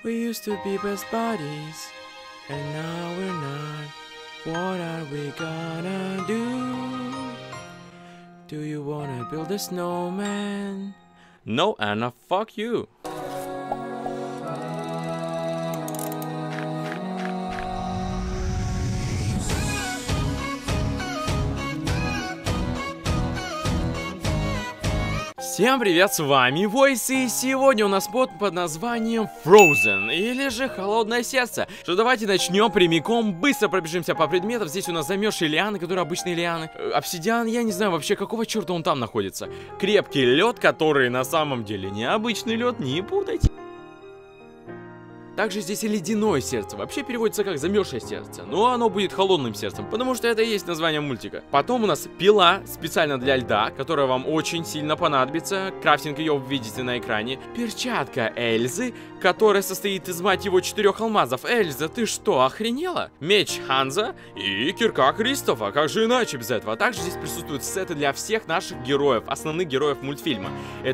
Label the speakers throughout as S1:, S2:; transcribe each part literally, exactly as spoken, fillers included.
S1: We used to be best buddies, and now we're not. What are we gonna do? Do you wanna build a snowman? No, Anna, fuck you. Всем привет, с вами Войс, и сегодня у нас мод под названием Frozen, или же Холодное Сердце. Что давайте начнем прямиком, быстро пробежимся по предметам. Здесь у нас замерзшие лианы, которые обычные лианы. Обсидиан, я не знаю вообще, какого черта он там находится. Крепкий лед, который на самом деле не обычный лед, не путайте. Также здесь и ледяное сердце. Вообще переводится как замерзшее сердце. Но оно будет холодным сердцем, потому что это и есть название мультика. Потом у нас пила специально для льда, которая вам очень сильно понадобится. Крафтинг ее вы видите на экране. Перчатка Эльзы, которая состоит из, мать его, четырех алмазов. Эльза, ты что, охренела? Меч Ханза и кирка Кристофа. Как же иначе без этого? Также здесь присутствуют сеты для всех наших героев, основных героев мультфильма.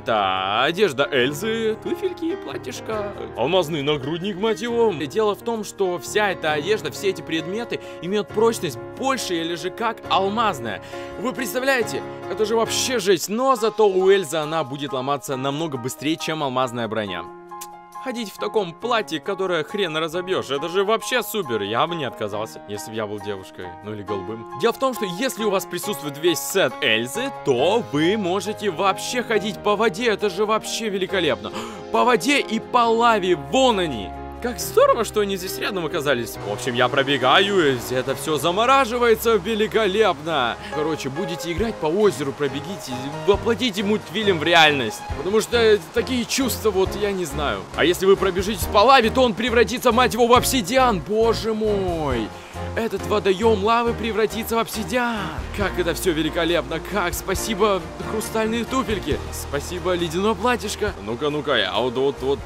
S1: Это одежда Эльзы, туфельки, платьишко, алмазный нагрудник, мать его. Дело в том, что вся эта одежда, все эти предметы имеют прочность больше или же как алмазная. Вы представляете? Это же вообще жесть. Но зато у Эльзы она будет ломаться намного быстрее, чем алмазная броня. Ходить в таком платье, которое хрен разобьешь, это же вообще супер. Я бы не отказался, если бы я был девушкой, ну или голубым. Дело в том, что если у вас присутствует весь сет Эльзы, то вы можете вообще ходить по воде. Это же вообще великолепно. По воде и по лаве, вон они. Как здорово, что они здесь рядом оказались. В общем, я пробегаю, и это все замораживается великолепно. Короче, будете играть по озеру, пробегите, воплотите мультфильм в реальность. Потому что такие чувства, вот, я не знаю. А если вы пробежитесь по лаве, то он превратится, мать его, в обсидиан. Боже мой. Этот водоем лавы превратится в обсидиан. Как это все великолепно. Как, спасибо, хрустальные туфельки. Спасибо, ледяное платьишко. Ну-ка, ну-ка, я вот, вот, вот...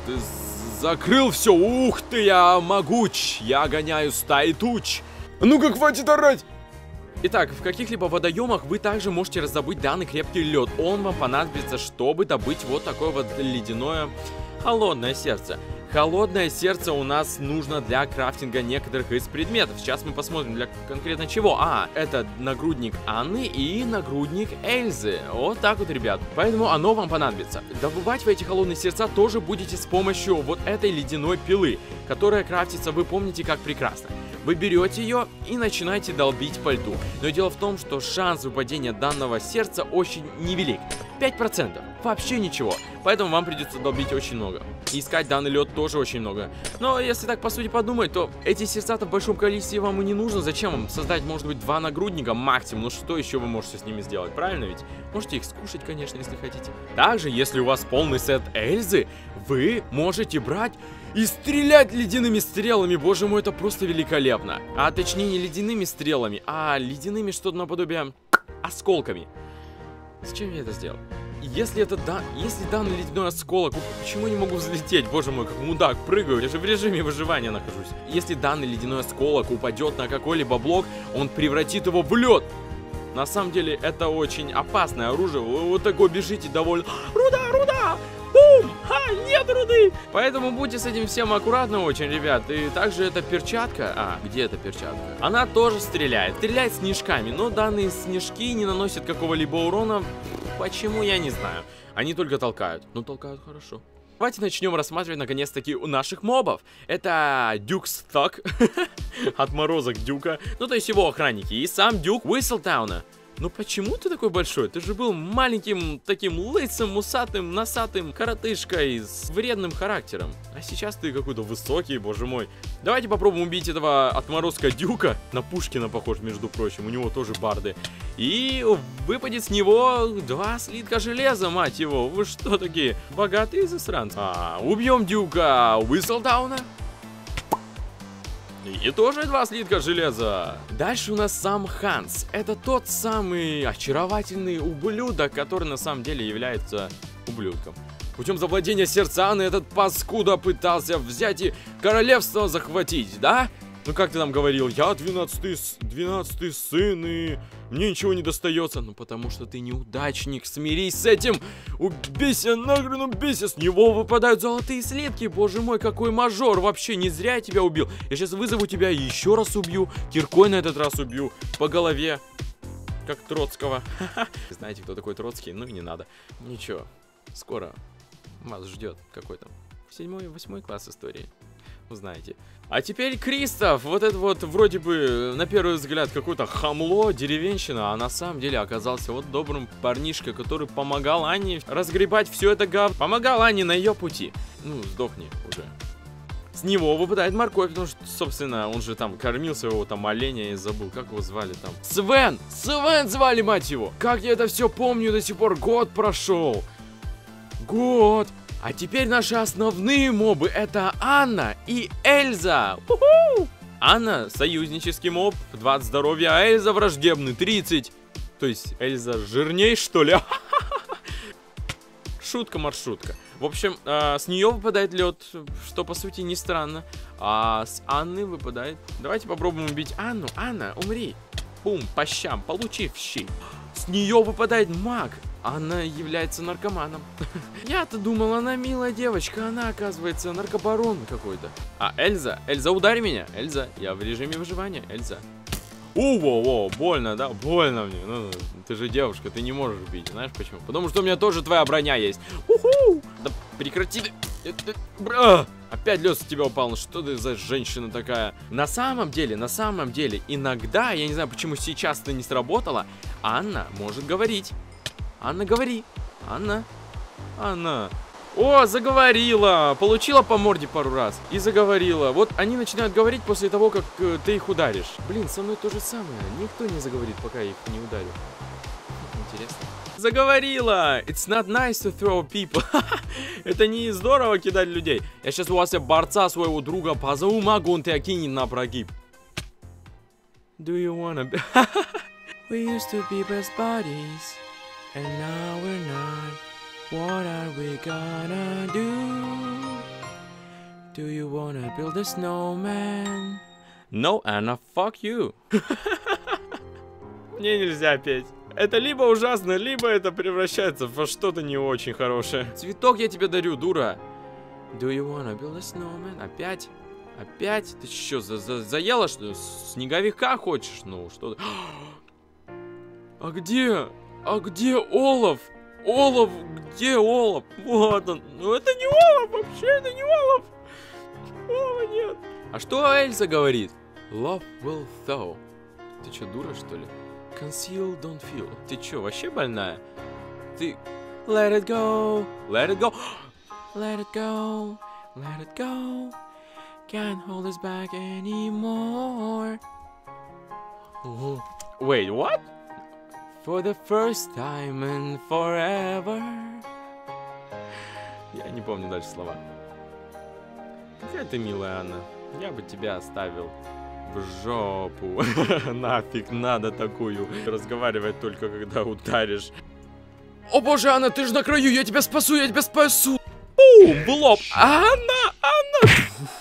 S1: закрыл все. Ух ты, я могуч. Я гоняю стаи туч. Ну-ка, хватит орать. Итак, в каких-либо водоемах вы также можете раздобыть данный крепкий лед. Он вам понадобится, чтобы добыть вот такое вот ледяное холодное сердце. Холодное сердце у нас нужно для крафтинга некоторых из предметов. Сейчас мы посмотрим для конкретно чего. А, это нагрудник Анны и нагрудник Эльзы. Вот так вот, ребят. Поэтому оно вам понадобится. Добывать вы эти холодные сердца тоже будете с помощью вот этой ледяной пилы, которая крафтится, вы помните, как прекрасно. Вы берете ее и начинаете долбить по льду. Но дело в том, что шанс выпадения данного сердца очень невелик. пять процентов. Вообще ничего. Поэтому вам придется долбить очень много. И искать данный лед тоже очень много. Но если так по сути подумать, то эти сердца-то в большом количестве вам и не нужно. Зачем вам создать, может быть, два нагрудника максимум? Ну что еще вы можете с ними сделать? Правильно ведь? Можете их скушать, конечно, если хотите. Также, если у вас полный сет Эльзы, вы можете брать и стрелять ледяными стрелами. Боже мой, это просто великолепно. А точнее не ледяными стрелами, а ледяными что-то наподобие осколками. Зачем я это сделал? Если это да, если данный ледяной осколок, почему я не могу взлететь? Боже мой, как мудак, прыгаю, я же в режиме выживания нахожусь. Если данный ледяной осколок упадет на какой-либо блок, он превратит его в лед. На самом деле это очень опасное оружие. Вы вот такой бежите довольно. Руда, руда! Бум! Ха, нет руды! Поэтому будьте с этим всем аккуратны очень, ребят. И также эта перчатка... А, где эта перчатка? Она тоже стреляет. Стреляет снежками. Но данные снежки не наносят какого-либо урона. Почему, я не знаю. Они только толкают. Ну, толкают хорошо. Давайте начнем рассматривать, наконец-таки, у наших мобов. Это Дюк Сток. Отморозок Дюка. Ну, то есть его охранники. И сам Дюк Уистлтауна. Ну почему ты такой большой? Ты же был маленьким, таким лысым, усатым, носатым коротышкой с вредным характером. А сейчас ты какой-то высокий, боже мой. Давайте попробуем убить этого отморозка Дюка. На Пушкина похож, между прочим. У него тоже барды. И выпадет с него два слитка железа, мать его. Вы что такие? Богатые засранцы. А, убьем Дюка Уистлтауна. И тоже два слитка железа. Дальше у нас сам Ханс. Это тот самый очаровательный ублюдок, который на самом деле является ублюдком. Путем завладения сердца Анны этот паскуда пытался взять и королевство захватить, да? Ну как ты нам говорил, я двенадцатый, двенадцатый сын, и мне ничего не достается. Ну потому что ты неудачник, смирись с этим. Убейся, нахрен убейся, с него выпадают золотые слитки. Боже мой, какой мажор, вообще не зря я тебя убил. Я сейчас вызову тебя и еще раз убью. Киркой на этот раз убью, по голове. Как Троцкого. Знаете, кто такой Троцкий? Ну и не надо. Ничего, скоро вас ждет какой-то седьмой, восьмой класс истории. Узнаете. А теперь Кристоф. Вот это вот вроде бы на первый взгляд какое-то хамло, деревенщина, а на самом деле оказался вот добрым парнишкой, который помогал Анне разгребать все это говно. Помогал Анне на ее пути. Ну, сдохни уже. С него выпадает морковь, потому что, собственно, он же там кормил своего там оленя, я забыл, как его звали там. Свен! Свен звали, мать его! Как я это все помню до сих пор, год прошел. Год! А теперь наши основные мобы — это Анна и Эльза. У-ху! Анна — союзнический моб, двадцать здоровья, а Эльза враждебный, тридцать. То есть Эльза жирней, что ли? Шутка-маршрутка. В общем, э, с нее выпадает лед, что по сути не странно. А с Анны выпадает... Давайте попробуем убить Анну. Анна, умри. Бум, по щам, получи в щи. С нее выпадает маг. Она является наркоманом. Я-то думал, она милая девочка. Она, оказывается, наркобарон какой-то. А Эльза? Эльза, ударь меня. Эльза, я в режиме выживания. Эльза. У-во-во, больно, да? Больно мне. Ну, ты же девушка, ты не можешь бить. Знаешь почему? Потому что у меня тоже твоя броня есть. У-ху! Да прекрати. Бра! Опять лед с тебя упал. Ну что ты за женщина такая? На самом деле, на самом деле, иногда, я не знаю, почему сейчас это не сработало, Анна может говорить. Анна, говори. Анна. Анна. О, заговорила. Получила по морде пару раз. И заговорила. Вот они начинают говорить после того, как э, ты их ударишь. Блин, со мной то же самое. Никто не заговорит, пока я их не ударю. Интересно. Заговорила. It's not nice to throw people. Это не здорово кидать людей. Я сейчас у вас борца своего друга позову, могу, он тебя кинет на прогиб. Do you wanna be... We used to be best buddies. And now we're not. What are we gonna do? Do you wanna build a snowman? No, Anna, fuck you. Мне нельзя петь. Это либо ужасно, либо это превращается во что-то не очень хорошее. Цветок я тебе дарю, дура. Do you wanna build a snowman? Опять? Опять? Ты что, за за заела, что? Снеговика хочешь? Ну, что ты... А где? А где Олаф? Олаф, где Олаф? Вот он. Ну это не Олаф, вообще это не Олаф. Олафа нет. А что Эльза говорит? Love will thaw. Ты что, дура, что ли? Conceal, don't feel. Ты что, вообще больная? Ты... Let it go. Let it go. Let it go. Let it go. Can't hold us back anymore. Wait, what? For the first time and forever. Я не помню дальше слова. Какая ты милая, Анна. Я бы тебя оставил в жопу. Нафиг надо такую. Разговаривать только когда ударишь. О боже, Анна, ты же на краю. Я тебя спасу, я тебя спасу. Бум, в лоб. Анна, Анна.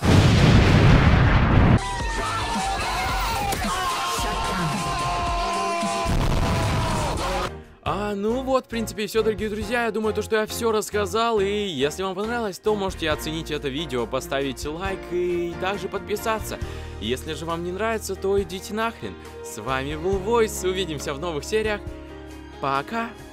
S1: А, ну вот, в принципе, и все, дорогие друзья. Я думаю, то, что я все рассказал. И если вам понравилось, то можете оценить это видео, поставить лайк и также подписаться. Если же вам не нравится, то идите нахрен. С вами был Войс. Увидимся в новых сериях. Пока!